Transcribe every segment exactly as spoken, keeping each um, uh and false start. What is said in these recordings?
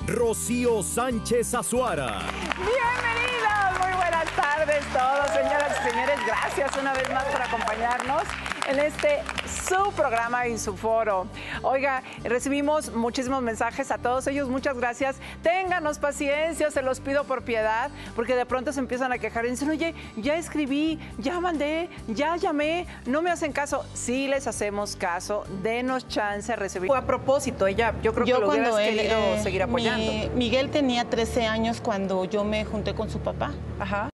Rocío Sánchez Azuara. Bienvenidos, muy buenas tardes todos, señoras y señores. Gracias una vez más por acompañarnos en este su programa y su foro. Oiga, recibimos muchísimos mensajes a todos ellos, muchas gracias. Ténganos paciencia, se los pido por piedad, porque de pronto se empiezan a quejar y dicen, oye, ya escribí, ya mandé, ya llamé, no me hacen caso. Sí les hacemos caso, denos chance de recibir. A propósito, ella, yo creo yo que lo hubieras él, querido eh, seguir apoyando. Mi, Miguel tenía trece años cuando yo me junté con su papá. Ajá.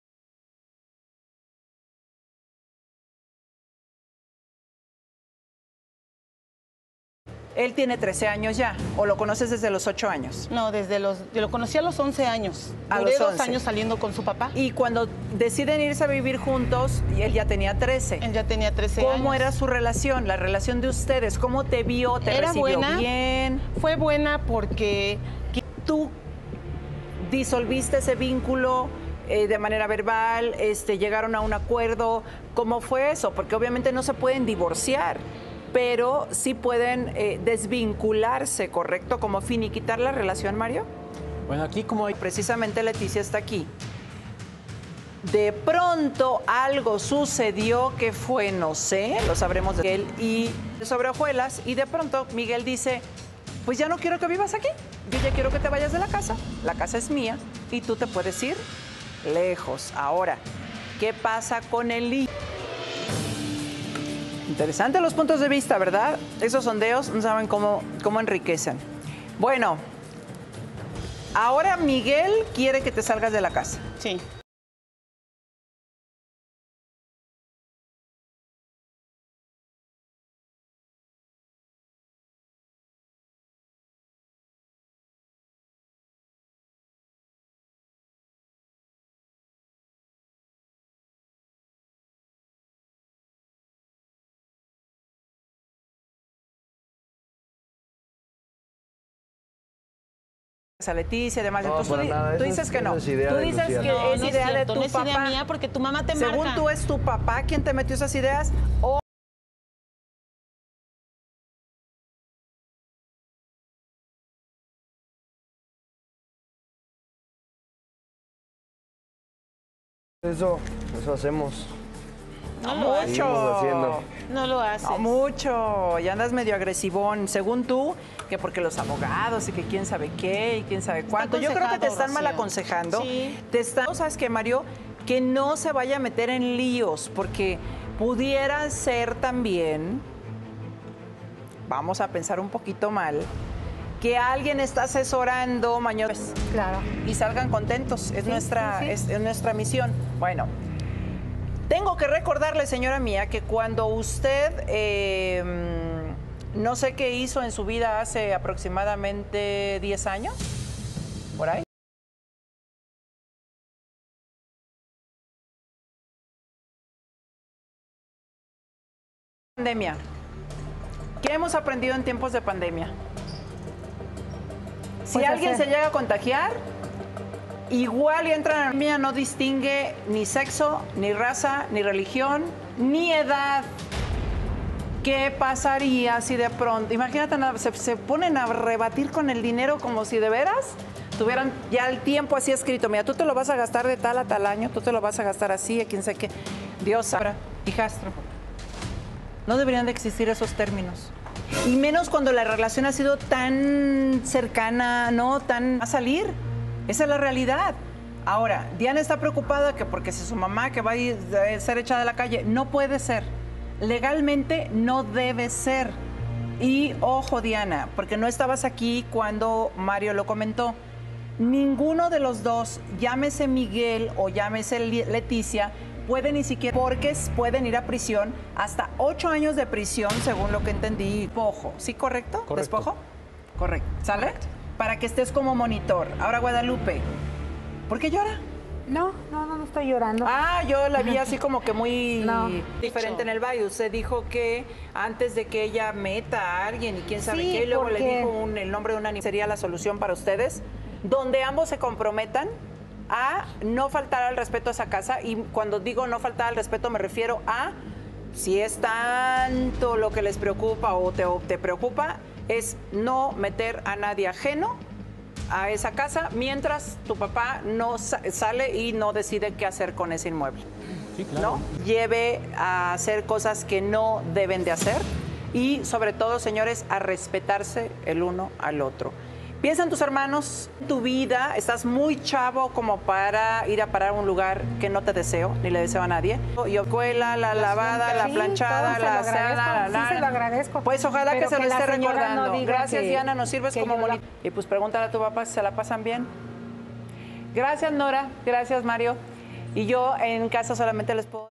Él tiene trece años ya, o lo conoces desde los ocho años. No, desde los, yo lo conocí a los once años. A Duré los dos once. años saliendo con su papá. Y cuando deciden irse a vivir juntos, y él ya tenía trece. Él ya tenía trece años. ¿Cómo era su relación, la relación de ustedes? ¿Cómo te vio? ¿Te Era recibió buena. bien? Fue buena porque ¿Tú disolviste ese vínculo eh, de manera verbal? Este, ¿Llegaron a un acuerdo? ¿Cómo fue eso? Porque obviamente no se pueden divorciar, pero sí pueden eh, desvincularse, ¿correcto? Como finiquitar la relación, Mario. Bueno, aquí como hay... Precisamente Leticia está aquí. De pronto algo sucedió que fue, no sé, lo sabremos de él y sobre hojuelas, y de pronto Miguel dice, pues ya no quiero que vivas aquí, yo ya quiero que te vayas de la casa, la casa es mía y tú te puedes ir lejos. Ahora, ¿qué pasa con el hijo? Interesante los puntos de vista, ¿verdad? Esos sondeos no saben cómo, cómo enriquecen. Bueno, ahora Miguel quiere que te salgas de la casa. sí. A Leticia, además. No, Entonces, para tú, nada, tú eso dices es- que no. eso es idea Tú de dices Lucía. que No, es no idea de cierto, tu no es papá. idea mía porque tu mamá te Según marca. tú, es tu papá quien te metió esas ideas. O Eso, eso hacemos. No lo haces. Seguimos haciendo. No lo haces. no mucho. Y andas medio agresivón. Según tú, que porque los abogados y que quién sabe qué y quién sabe cuánto. Yo creo que te están aconsejado, mal Rocío. aconsejando. Sí. Te están, ¿sabes qué, Mario? Que no se vaya a meter en líos, porque pudiera ser también, vamos a pensar un poquito mal, que alguien está asesorando mañana Claro. y salgan contentos. Es, Sí, nuestra, sí, sí. Es, es nuestra misión. Bueno, tengo que recordarle, señora mía, que cuando usted, eh, no sé qué hizo en su vida hace aproximadamente diez años, por ahí. Pandemia. ¿Qué hemos aprendido en tiempos de pandemia? Si Pues alguien hacer- se llega a contagiar, igual y entra en la pandemia, no distingue ni sexo, ni raza, ni religión, ni edad. ¿Qué pasaría si de pronto, imagínate, se, se ponen a rebatir con el dinero como si de veras tuvieran ya el tiempo así escrito? Mira, tú te lo vas a gastar de tal a tal año, tú te lo vas a gastar así, a quién sabe qué. Dios sabrá, hijastro. No deberían de existir esos términos. Y menos cuando la relación ha sido tan cercana, ¿no? Tan a salir. Esa es la realidad. Ahora, Diana está preocupada que porque si su mamá que va a ir- a ser echada de la calle, no puede ser. Legalmente no debe ser. Y ojo, Diana, porque no estabas aquí cuando Mario lo comentó. Ninguno de los dos, llámese Miguel o llámese Leticia, puede ni siquiera, porque pueden ir a prisión hasta ocho años de prisión, según lo que entendí. Despojo, ¿sí, correcto? Correcto. ¿Despojo? Correcto. ¿Sale? Para que estés como monitor. Ahora, Guadalupe, ¿por qué llora? No, no, no, no estoy llorando. Ah, yo la vi así como que muy No. diferente en el baile. Usted dijo que antes de que ella meta a alguien y quién sabe Sí, qué, y luego le porque- dijo un- el nombre de una niña, sería la solución para ustedes, donde ambos se comprometan a no faltar al respeto a esa casa. Y cuando digo no faltar al respeto me refiero a, si es tanto lo que les preocupa o te, o te preocupa, es no meter a nadie ajeno a esa casa mientras tu papá no sa- sale y no decide qué hacer con ese inmueble. Sí, claro. ¿No? Lleve a hacer cosas que no deben de hacer y sobre todo, señores, a respetarse el uno al otro. Piensa en tus hermanos, en tu vida, estás muy chavo como para ir a parar a un lugar que no te deseo, ni le deseo a nadie. Yo escuela, la lavada, la Sí, planchada, todo se lo la agradezco, cena, la sí se lo agradezco. Pues ojalá Pero que se lo que la esté señora no recordando. diga Gracias, que- Diana, nos sirves que como yo la- monitor. Y pues pregúntale a tu papá si se la pasan bien. Gracias, Nora. Gracias, Mario. Y yo en casa solamente les puedo...